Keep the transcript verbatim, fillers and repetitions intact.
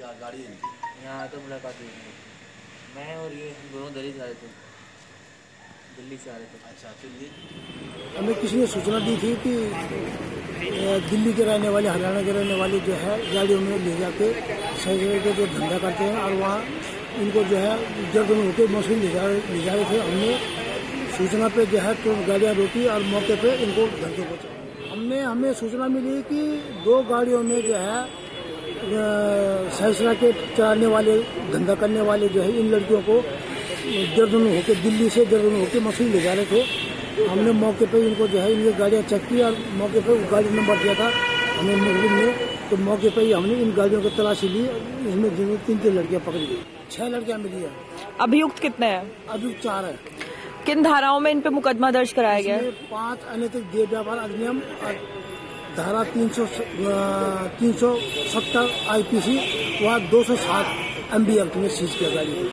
मुलाकात गाड़ी है इनकी? यहाँ तो मुलाकात हुई नहीं। मैं और ये हम दोनों दिल्ली से आ रहे थे, दिल्ली से आ रहे थे। अच्छा, फिर ये हमें किसी ने सूचना दी थी कि दिल्ली के रहने वाले, हरियाणा के रहने वाले जो है गाड़ियों में ले जाके सही जगह के जो धंधा करते हैं और वहाँ इनको जो है जल्द में होकर मशीन ले जा ले जा रहे थे। हमने सूचना पे जो है तो गाड़ियाँ रोकी और मौके पे इनको घर के पहुँचा। हमने हमें सूचना मिली कि दो गाड़ियों में जो है सहसरा के चलाने वाले, धंधा करने वाले जो है इन लड़कियों को दर्जन होकर दिल्ली से दर्जन होकर मशीन ले जा रहे थे। हमने मौके पे इनको जो है इनकी गाड़ियाँ चेक की और मौके पे गाड़ी नंबर दिया था हमें मुखबिर ने, तो मौके पे ही हमने इन गाड़ियों को तलाशी ली। इसमें जिनमें तीन तीन लड़कियाँ पकड़ी गई, छह लड़कियाँ मिली है। अभियुक्त कितने हैं? अभियुक्त चार है। किन धाराओं में इन पे मुकदमा दर्ज कराया गया है? पांच अनैतिक देह व्यापार अधिनियम, धारा तीन सौ तीन सौ सत्तर आई पी सी व दो सौ सात एम बी एक्ट में सीज किया गाड़ी।